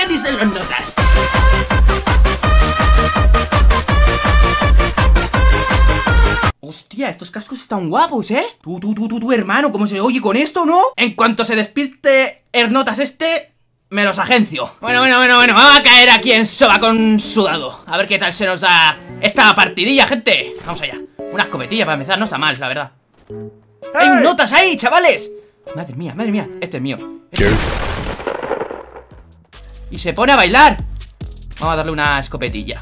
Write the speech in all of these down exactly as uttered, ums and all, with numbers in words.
dicen los notas? Hostia, estos cascos están guapos, ¿eh? Tú, tú, tú, tú, tú, hermano, ¿cómo se oye con esto, no? En cuanto se despiste Hernotas este, me los agencio. Bueno, bueno, bueno, bueno, vamos a caer aquí en soba con sudado. A ver qué tal se nos da esta partidilla, gente. Vamos allá. Una escopetilla para empezar, no está mal, la verdad. ¡Hay un notas ahí, chavales! Madre mía, madre mía, este es mío. Este es... Y se pone a bailar. Vamos a darle una escopetilla.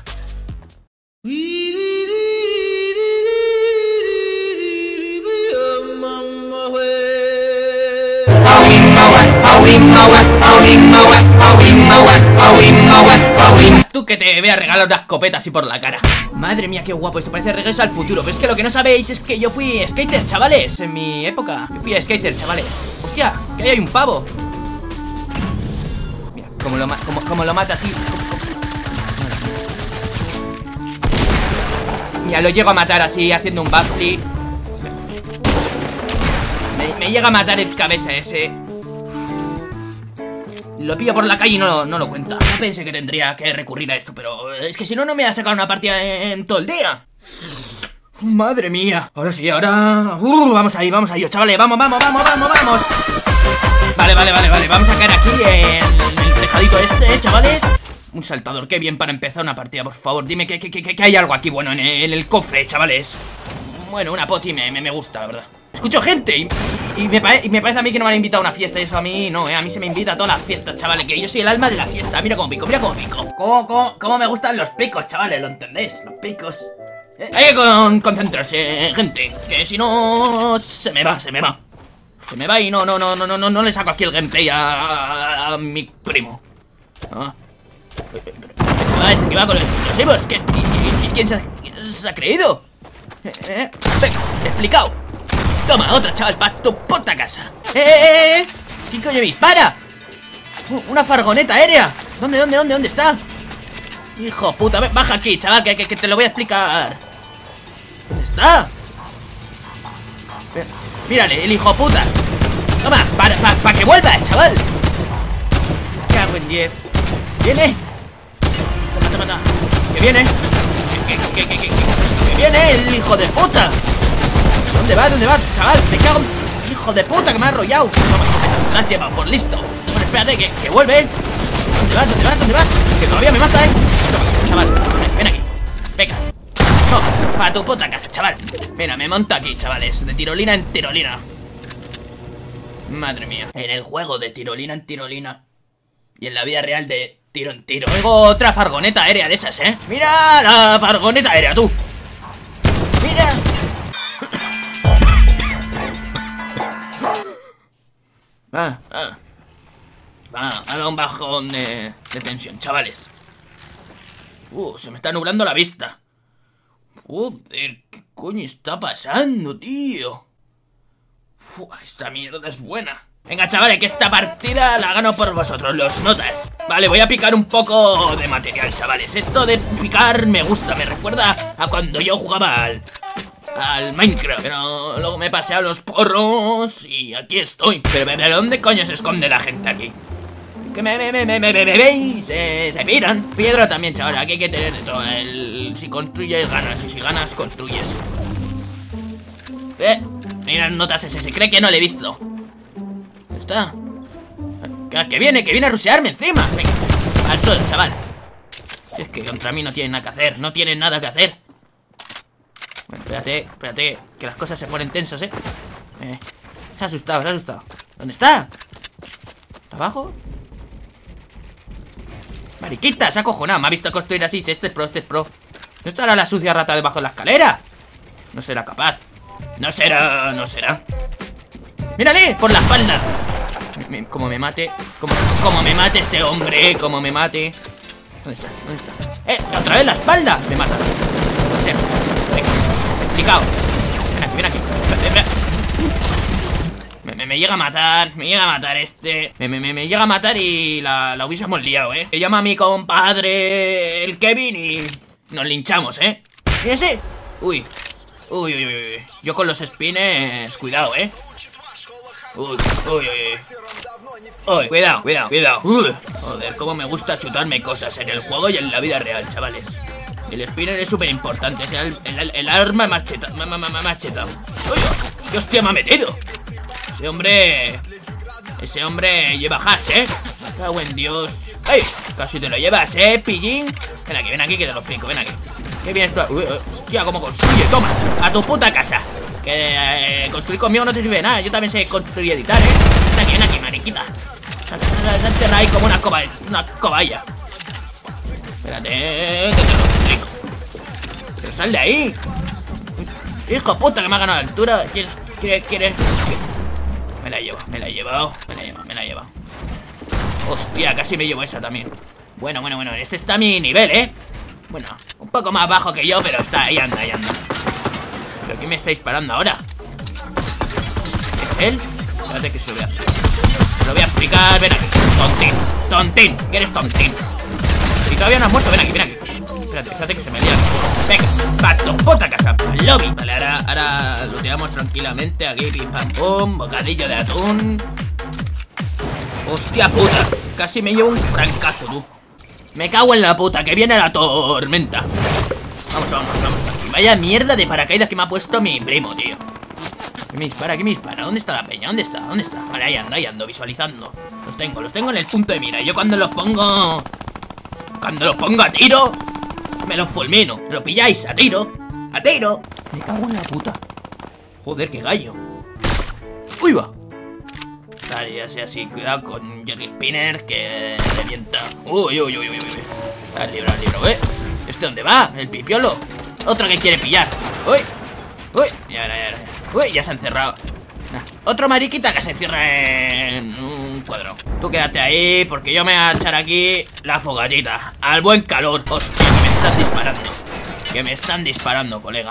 Tú que te voy a regalar una escopeta así por la cara. Madre mía, qué guapo, esto parece Regreso al Futuro. Pero es que lo que no sabéis es que yo fui skater, chavales. En mi época, yo fui skater, chavales. Hostia, que ahí hay un pavo. Mira, como lo, como, como lo mata así. Mira, lo llego a matar así, haciendo un backflip. Me, me llega a matar el cabeza ese. Lo pillo por la calle y no, no lo cuenta. No pensé que tendría que recurrir a esto, pero es que si no, no me ha sacado una partida en, en todo el día. Madre mía. Ahora sí, ahora... Uh, vamos ahí, vamos ahí, chavales. Vamos, vamos, vamos, vamos, vamos. Vale, vale, vale, vale. Vamos a caer aquí en el tejadito este, chavales. Un saltador, qué bien para empezar una partida, por favor. Dime que, que, que, que hay algo aquí bueno en el, en el cofre, chavales. Bueno, una poti me, me, me gusta, la verdad. Escucho gente y, y, me y me parece a mí que no me han invitado a una fiesta. Y eso a mí no, eh, a mí se me invita a todas las fiestas, chavales. Que yo soy el alma de la fiesta. Mira cómo pico, mira cómo pico. Cómo, cómo, cómo me gustan los picos, chavales, ¿lo entendéis? Los picos. eh, Hay que con, concentrarse, gente. Que si no, se me va, se me va. Se me va y no, no, no, no, no, no, no le saco aquí el gameplay a, a, a mi primo. Ah. Ah, este que va con los explosivos. ¿Qué, y, y, ¿Quién se ha, se ha creído? Eh, eh, venga, explicado. Toma, otra, chaval, para tu puta casa. ¡Eh, eh, eh! ¿Quién coño me dispara? Uh, una fargoneta aérea. ¿Dónde, dónde, dónde, dónde está? Hijo puta, baja aquí, chaval, que, que, que te lo voy a explicar. ¿Dónde está? Mírale, el hijo puta. Toma, para pa, pa que vuelva, chaval. Cago en diez. ¿Viene? Toma, toma, toma. ¿Que viene? ¿Que, que, que, que, que, que viene el hijo de puta? ¿Dónde va? ¿Dónde va? Chaval, me cago en... Hijo de puta que me ha arrollado. Toma, te la has llevado por listo. Bueno, espérate, que, que vuelve. ¿Dónde vas? ¿Dónde vas? ¿Dónde vas? Que todavía me mata, eh. Toma, chaval, ven, ven aquí. Venga. Toma, para tu puta casa, chaval. Mira, me monto aquí, chavales. De tirolina en tirolina. Madre mía. En el juego de tirolina en tirolina. Y en la vida real de tiro en tiro. Luego otra fargoneta aérea de esas, eh. Mira la fargoneta aérea, tú. Mira. Ah, ah. Va, ha dado un bajón de, de tensión, chavales. Uh, se me está nublando la vista. Joder, ¿qué coño está pasando, tío? Uf, esta mierda es buena. Venga, chavales, que esta partida la gano por vosotros, los notas. Vale, voy a picar un poco de material, chavales. Esto de picar me gusta, me recuerda a cuando yo jugaba al... al Minecraft, pero luego me pasé a los porros y aquí estoy. Pero ¿de dónde coño se esconde la gente aquí? Que me me me me me me veis, se, se piran. Piedra también, chaval, aquí hay que tener de todo. El, si construyes ganas y si ganas construyes. Eh, mira, notas ese, se cree que no le he visto. ¿Dónde está? Que, que viene, que viene a rushearme encima. Venga, al suelo, chaval. Si es que contra mí no tienen nada que hacer, no tienen nada que hacer. Bueno, espérate, espérate, que las cosas se ponen tensas, eh. eh Se ha asustado, se ha asustado. ¿Dónde está? ¿Está abajo? Mariquita, se ha acojonado. Me ha visto construir así. Si este es pro, este es pro. ¿No estará la sucia rata debajo de la escalera? No será capaz. No será, no será. ¡Mírale! Por la espalda. Me, me, como me mate. Como, como me mate este hombre. Como me mate. ¿Dónde está? ¿Dónde está? ¡Eh! ¡Otra vez la espalda! Me mata. No sé. Venga. Explicado. Ven aquí, ven aquí. Espera, espera. Me, me, me llega a matar, me llega a matar este. Me, me, me, me llega a matar y la, la hubiésemos liado, eh. Me llama a mi compadre, el Kevin, y nos linchamos, eh. Fíjense. Uy. Uy, uy, uy. Yo con los spines, cuidado, eh. Uy, uy, uy. Uy, cuidado, cuidado, cuidado. Uy. Joder, cómo me gusta chutarme cosas en el juego y en la vida real, chavales. El spinner es súper importante. Es el, el, el arma más cheta. Más, más, más, más cheta. ¡Oye! ¡Qué hostia me ha metido! Ese hombre... Ese hombre lleva hash, ¿eh? Me cago en Dios. ¡Ey! Casi te lo llevas, ¿eh, pillín? Ven aquí, ven aquí que te lo explico, ven aquí. ¿Qué vienes tú? Uy, hostia, ¿cómo construye? Toma, a tu puta casa. Que eh, construir conmigo no te sirve de nada. Yo también sé construir y editar, ¿eh? Ven aquí, ven aquí, mariquita. Se ha enterrado ahí como una cobaya. Una cobaya. Espérate, que te lo explico. Pero sal de ahí. Hijo puta, que me ha ganado la altura. ¿Quieres? ¿Quieres? ¿Quieres? Me la he llevado, me la he llevado, me la he llevado, me la he llevado. Hostia, casi me llevo esa también. Bueno, bueno, bueno, este está a mi nivel, ¿eh? Bueno, un poco más bajo que yo, pero está, ahí anda, ahí anda. ¿Pero quién me está disparando ahora? ¿Es él? Espérate que se lo voy a hacer. Se lo voy a explicar, ven aquí. Tontín, tontín, que eres tontín. Y todavía no has muerto, ven aquí, ven aquí. Espérate, espérate que se me lía. Venga, pa' tu puta casa, pa'l lobby. Vale, ahora, ahora looteamos tranquilamente. Aquí, pim pam pum, bocadillo de atún. Hostia puta, casi me llevo un francazo, tú. Me cago en la puta, que viene la tormenta. Vamos, vamos, vamos. Vaya mierda de paracaídas que me ha puesto mi primo, tío. ¿Qué me dispara? ¿Qué me dispara? ¿Dónde está la peña? ¿Dónde está? ¿Dónde está? Vale, ahí ando, ahí ando, visualizando. Los tengo, los tengo en el punto de mira. Yo cuando los pongo... Cuando los pongo a tiro, me los fulmino. ¿Lo pilláis? A tiro. A tiro. Me cago en la puta. Joder, qué gallo. Uy, va. Vale, ya sea así. Cuidado con Jerry Spinner, que revienta. Uy, uy, uy, uy, uy. Al libro, al libro, ¿eh? ¿Este dónde va? El pipiolo. Otro que quiere pillar. Uy, uy. Ya, ya, ya. Uy, ya se ha encerrado. Nah. Otro mariquita que se encierra en un cuadro. Tú quédate ahí, porque yo me voy a echar aquí la fogatita. Al buen calor. Hostia, que me están disparando. Que me están disparando, colega.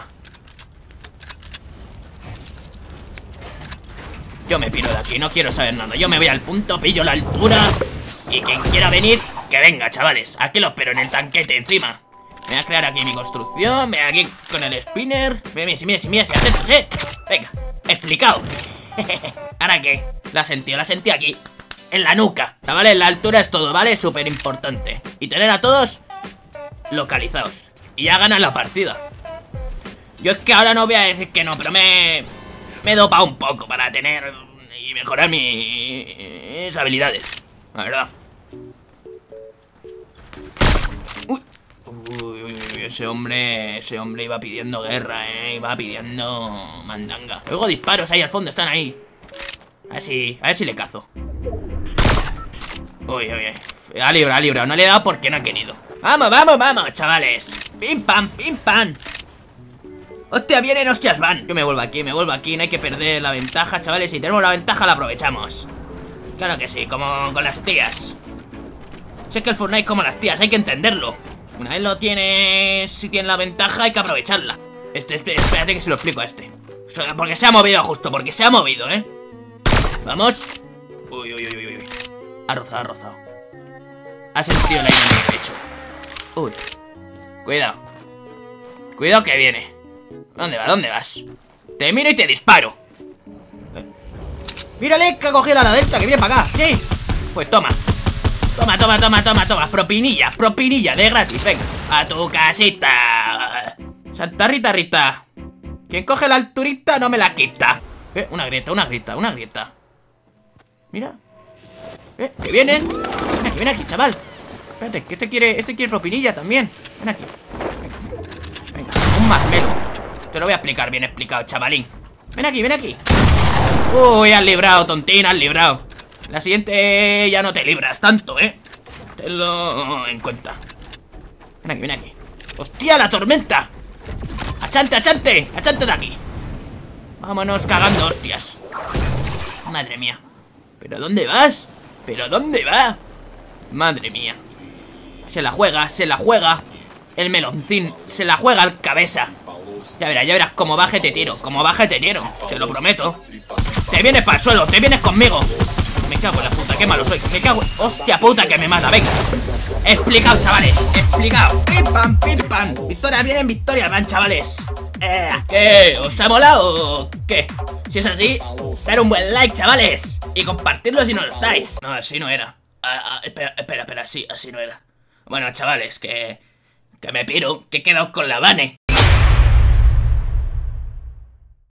Yo me piro de aquí, no quiero saber nada. Yo me voy al punto, pillo la altura. Y quien quiera venir, que venga, chavales. Aquí lo espero en el tanquete encima. Me voy a crear aquí mi construcción. Me voy aquí con el spinner. Mira, mira, mira, mira, atentos, eh. Venga, explicado. ¿Ahora qué? La sentí, la sentí aquí. En la nuca, ¿vale? La altura es todo, ¿vale? Súper importante. Y tener a todos localizados. Y ya ganan la partida. Yo es que ahora no voy a decir que no, pero me... Me he dopado un poco para tener y mejorar mis habilidades, la verdad. Uy, uy, uy, uy, ese hombre, ese hombre iba pidiendo guerra, eh, iba pidiendo mandanga. Luego disparos ahí al fondo, están ahí. A ver si, a ver si le cazo. Uy, uy, uy. Ha librado, ha librado. No le he dado porque no ha querido. Vamos, vamos, vamos, chavales. Pim, pam, pim, pam. Hostia, vienen, hostias, van. Yo me vuelvo aquí, me vuelvo aquí. No hay que perder la ventaja, chavales. Si tenemos la ventaja, la aprovechamos. Claro que sí, como con las tías. Si es que el Fortnite es como las tías, hay que entenderlo. Una vez lo tienes, si tienes la ventaja, hay que aprovecharla. Este, este, espérate que se lo explico a este. Porque se ha movido justo, porque se ha movido, ¿eh? Vamos. Uy, uy, uy, uy, uy. Ha rozado, ha rozado. Ha sentido la ira en el pecho. Uy. Cuidado. Cuidado que viene. ¿Dónde va? ¿Dónde vas? Te miro y te disparo. eh. Mírale que ha cogido la delta, que viene para acá. ¿Sí? Pues toma. Toma, toma, toma, toma, toma. Propinilla, propinilla de gratis. Venga, a tu casita. Santa Rita Rita. Quien coge la alturita no me la quita. Eh, una grieta, una grieta, una grieta. Mira. Eh, que vienen. Ven aquí, ven aquí, chaval. Espérate, que este quiere, este quiere propinilla también. Ven aquí. Venga, venga, un marmelo. Te lo voy a explicar bien explicado, chavalín. Ven aquí, ven aquí. Uy, has librado, tontín, has librado. La siguiente ya no te libras tanto, ¿eh? Tenlo en cuenta. Ven aquí, ven aquí. ¡Hostia, la tormenta! ¡Achante, achante! ¡Achante de aquí! Vámonos cagando hostias. Madre mía. ¿Pero dónde vas? ¿Pero dónde va? Madre mía. Se la juega, se la juega. El meloncín, se la juega al cabeza. Ya verás, ya verás, como baje te tiro. Como baje te tiro, te lo prometo. Te vienes para el suelo, te vienes conmigo. Me cago en la puta, qué malo soy. Me cago en... Hostia puta que me mata, venga. Explicado, chavales, explicado. Pim pam, pim pam. Victoria vienen, victoria van, chavales. eh, ¿Qué? ¿Os ha molado o qué? Si es así, dar un buen like, chavales. Y compartirlo si no lo estáis. No, así no era. ah, espera, espera, espera, así, así no era. Bueno, chavales, que... Que me piro, que he quedado con la Vane.